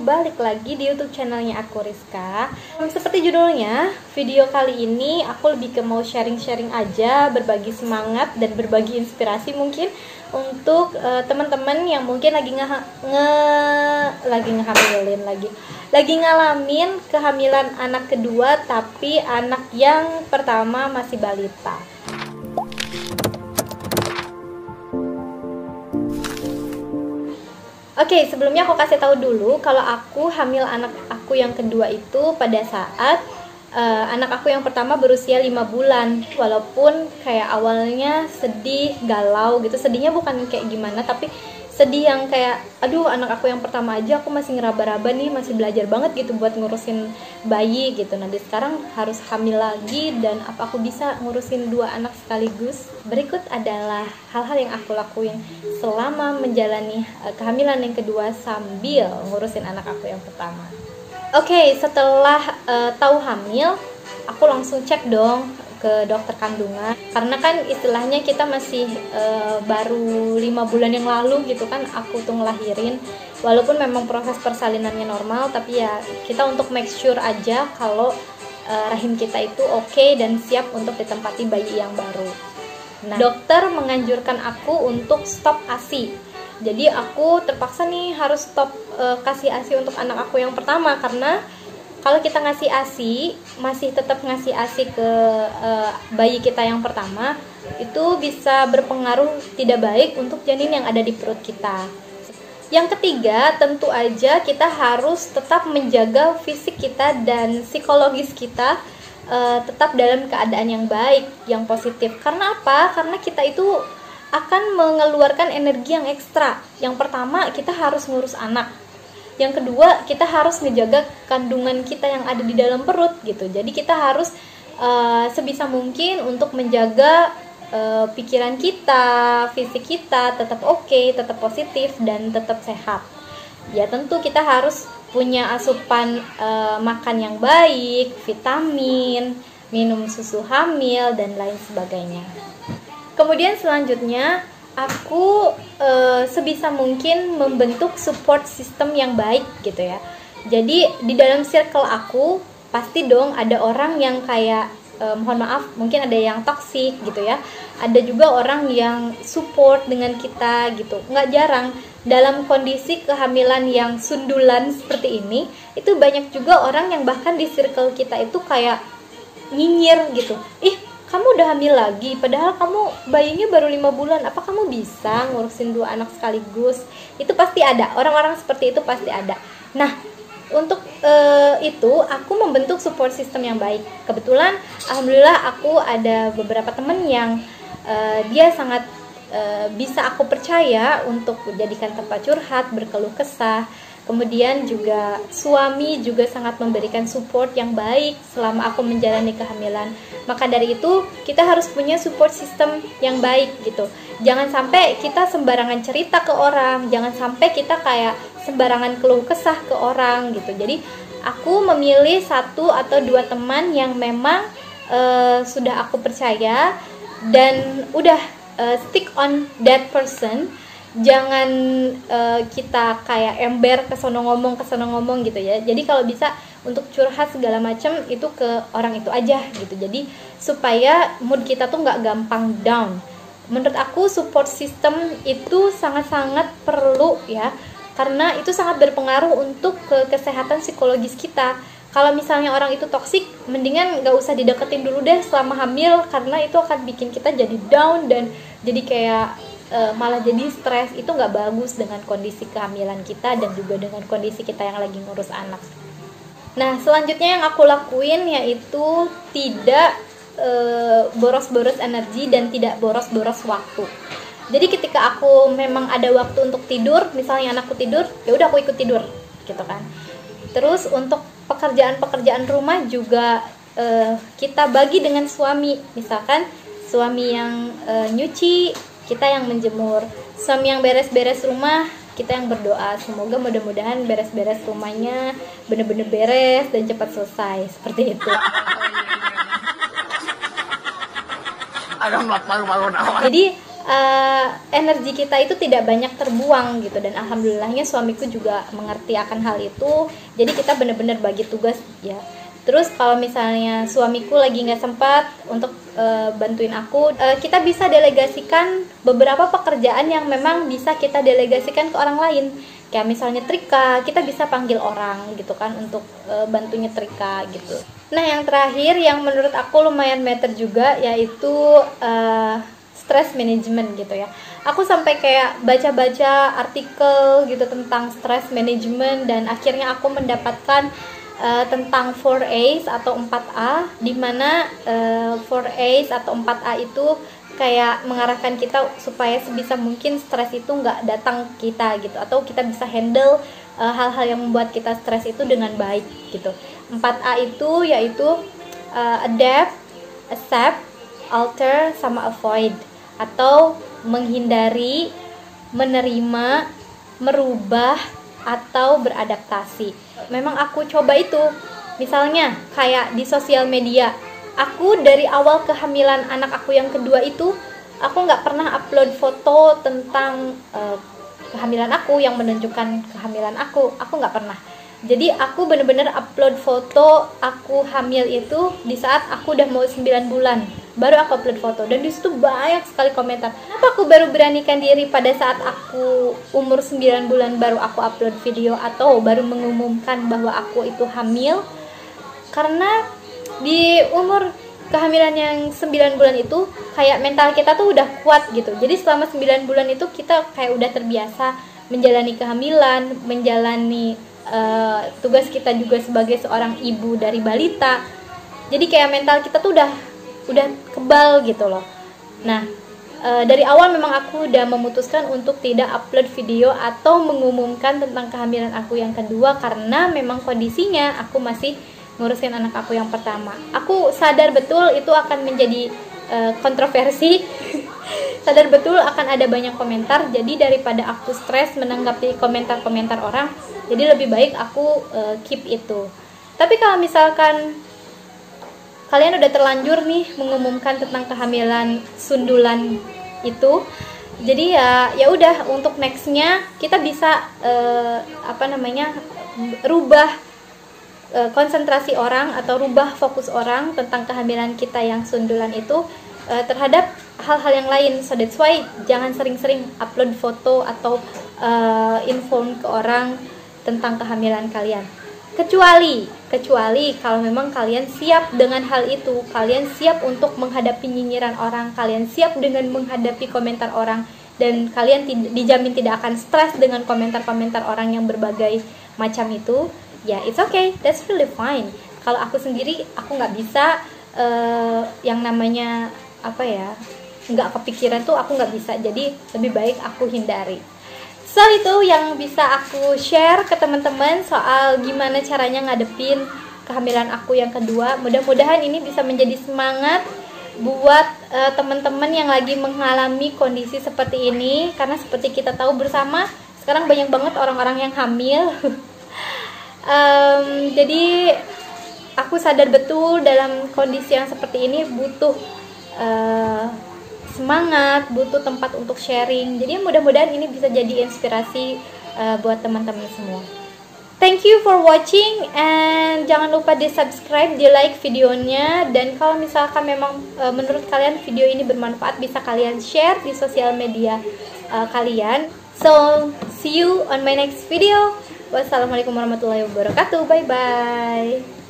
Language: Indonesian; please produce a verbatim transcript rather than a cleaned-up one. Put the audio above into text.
balik lagi di YouTube channelnya aku, Rizka. Seperti judulnya, video kali ini aku lebih ke mau sharing-sharing aja, berbagi semangat dan berbagi inspirasi mungkin untuk uh, teman-teman yang mungkin lagi nge, nge lagi ngehamilin lagi lagi ngalamin kehamilan anak kedua, tapi anak yang pertama masih balita. Oke, okay, sebelumnya aku kasih tahu dulu kalau aku hamil anak aku yang kedua itu pada saat uh, anak aku yang pertama berusia lima bulan. Walaupun kayak awalnya sedih, galau gitu. Sedihnya bukan kayak gimana, tapi sedih yang kayak aduh, anak aku yang pertama aja aku masih ngeraba-raba nih, masih belajar banget gitu buat ngurusin bayi gitu. Nah, sekarang harus hamil lagi dan apa aku bisa ngurusin dua anak sekaligus? Berikut adalah hal-hal yang aku lakuin selama menjalani uh, kehamilan yang kedua sambil ngurusin anak aku yang pertama. Oke, okay, setelah uh, tahu hamil, aku langsung cek dong ke dokter kandungan, karena kan istilahnya kita masih uh, baru lima bulan yang lalu gitu kan aku tuh ngelahirin. Walaupun memang proses persalinannya normal, tapi ya kita untuk make sure aja kalau uh, rahim kita itu oke okay dan siap untuk ditempati bayi yang baru. Nah, dokter menganjurkan aku untuk stop A S I. Jadi aku terpaksa nih harus stop uh, kasih A S I untuk anak aku yang pertama, karena kalau kita ngasih A S I, masih tetap ngasih A S I ke uh, bayi kita yang pertama, itu bisa berpengaruh tidak baik untuk janin yang ada di perut kita. Yang ketiga, tentu aja kita harus tetap menjaga fisik kita dan psikologis kita uh, tetap dalam keadaan yang baik, yang positif. Karena apa? Karena kita itu akan mengeluarkan energi yang ekstra. Yang pertama, kita harus ngurus anak. Yang kedua, kita harus ngejaga kandungan kita yang ada di dalam perut gitu. Jadi kita harus uh, sebisa mungkin untuk menjaga uh, pikiran kita, fisik kita tetap oke, okay, tetap positif dan tetap sehat. Ya tentu kita harus punya asupan uh, makan yang baik, vitamin, minum susu hamil dan lain sebagainya. Kemudian selanjutnya, aku e, sebisa mungkin membentuk support system yang baik gitu ya. Jadi di dalam circle aku pasti dong ada orang yang kayak e, mohon maaf mungkin ada yang toksik gitu ya. Ada juga orang yang support dengan kita gitu. Nggak jarang dalam kondisi kehamilan yang sundulan seperti ini, itu banyak juga orang yang bahkan di circle kita itu kayak nyinyir gitu. Ih, kamu udah hamil lagi, padahal kamu bayinya baru lima bulan, apa kamu bisa ngurusin dua anak sekaligus? Itu pasti ada, orang-orang seperti itu pasti ada. Nah, untuk e, itu aku membentuk support system yang baik. Kebetulan, alhamdulillah aku ada beberapa temen yang e, dia sangat e, bisa aku percaya untuk dijadikan tempat curhat, berkeluh kesah. Kemudian juga suami juga sangat memberikan support yang baik selama aku menjalani kehamilan. Maka dari itu kita harus punya support system yang baik gitu. Jangan sampai kita sembarangan cerita ke orang, jangan sampai kita kayak sembarangan keluh kesah ke orang gitu. Jadi aku memilih satu atau dua teman yang memang uh, sudah aku percaya dan udah uh, stick on that person. Jangan uh, kita kayak ember kesono ngomong kesono ngomong gitu ya. Jadi kalau bisa untuk curhat segala macam itu ke orang itu aja gitu. Jadi supaya mood kita tuh nggak gampang down. Menurut aku support system itu sangat-sangat perlu ya, karena itu sangat berpengaruh untuk ke kesehatan psikologis kita. Kalau misalnya orang itu toksik, mendingan nggak usah dideketin dulu deh selama hamil, karena itu akan bikin kita jadi down dan jadi kayak Uh, malah jadi stres. Itu nggak bagus dengan kondisi kehamilan kita dan juga dengan kondisi kita yang lagi ngurus anak. Nah, selanjutnya yang aku lakuin yaitu tidak uh, boros-boros energi dan tidak boros-boros waktu. Jadi ketika aku memang ada waktu untuk tidur, misalnya anakku tidur, ya udah aku ikut tidur gitu kan. Terus untuk pekerjaan-pekerjaan rumah juga uh, kita bagi dengan suami. Misalkan suami yang uh, nyuci, kita yang menjemur. Suami yang beres-beres rumah, kita yang berdoa semoga mudah-mudahan beres-beres rumahnya bener-bener beres dan cepat selesai, seperti itu. Jadi uh, energi kita itu tidak banyak terbuang gitu. Dan alhamdulillahnya suamiku juga mengerti akan hal itu, jadi kita benar-benar bagi tugas ya. Terus kalau misalnya suamiku lagi nggak sempat untuk uh, bantuin aku, uh, kita bisa delegasikan beberapa pekerjaan yang memang bisa kita delegasikan ke orang lain. Kayak misalnya trika, kita bisa panggil orang gitu kan untuk uh, bantu nyetrika gitu. Nah yang terakhir yang menurut aku lumayan matter juga, yaitu uh, stress management gitu ya. Aku sampai kayak baca-baca artikel gitu tentang stress management, dan akhirnya aku mendapatkan Uh, tentang four A's atau empat A, dimana uh, four A's atau empat A itu kayak mengarahkan kita supaya sebisa mungkin stres itu nggak datang kita gitu, atau kita bisa handle uh, hal-hal yang membuat kita stres itu dengan baik gitu. empat A itu yaitu uh, adapt, accept, alter, sama avoid, atau menghindari, menerima, merubah, atau beradaptasi. Memang aku coba itu, misalnya kayak di sosial media, aku dari awal kehamilan anak aku yang kedua itu, aku nggak pernah upload foto tentang uh, kehamilan aku yang menunjukkan kehamilan aku, aku nggak pernah. Jadi aku bener-bener upload foto aku hamil itu di saat aku udah mau sembilan bulan, baru aku upload foto. Dan disitu banyak sekali komentar, kenapa aku baru beranikan diri pada saat aku umur sembilan bulan baru aku upload video, atau baru mengumumkan bahwa aku itu hamil. Karena di umur kehamilan yang sembilan bulan itu kayak mental kita tuh udah kuat gitu. Jadi selama sembilan bulan itu kita kayak udah terbiasa menjalani kehamilan, menjalani Uh, tugas kita juga sebagai seorang ibu dari balita. Jadi kayak mental kita tuh udah udah kebal gitu loh. Nah uh, dari awal memang aku udah memutuskan untuk tidak upload video atau mengumumkan tentang kehamilan aku yang kedua, karena memang kondisinya aku masih ngurusin anak aku yang pertama. Aku sadar betul itu akan menjadi uh, kontroversi. Sadar betul akan ada banyak komentar, jadi daripada aku stres menanggapi komentar-komentar orang, jadi lebih baik aku uh, keep itu. Tapi kalau misalkan kalian udah terlanjur nih mengumumkan tentang kehamilan sundulan itu, jadi ya ya udah, untuk nextnya kita bisa uh, apa namanya rubah uh, konsentrasi orang atau rubah fokus orang tentang kehamilan kita yang sundulan itu uh, terhadap hal-hal yang lain. So that's why jangan sering-sering upload foto atau uh, inform ke orang tentang kehamilan kalian, kecuali kecuali kalau memang kalian siap dengan hal itu, kalian siap untuk menghadapi nyinyiran orang, kalian siap dengan menghadapi komentar orang, dan kalian dijamin tidak akan stres dengan komentar-komentar orang yang berbagai macam itu, ya it's okay, that's really fine. Kalau aku sendiri, aku nggak bisa uh, yang namanya apa ya, nggak kepikiran tuh aku nggak bisa, jadi lebih baik aku hindari. So itu yang bisa aku share ke teman-teman soal gimana caranya ngadepin kehamilan aku yang kedua. Mudah-mudahan ini bisa menjadi semangat buat uh, teman-teman yang lagi mengalami kondisi seperti ini, karena seperti kita tahu bersama sekarang banyak banget orang-orang yang hamil. um, jadi aku sadar betul dalam kondisi yang seperti ini butuh uh, semangat, butuh tempat untuk sharing. Jadi mudah-mudahan ini bisa jadi inspirasi uh, buat teman-teman semua. Thank you for watching, and jangan lupa di subscribe, di like videonya, dan kalau misalkan memang uh, menurut kalian video ini bermanfaat, bisa kalian share di sosial media uh, kalian. So see you on my next video. Wassalamualaikum warahmatullahi wabarakatuh. Bye bye.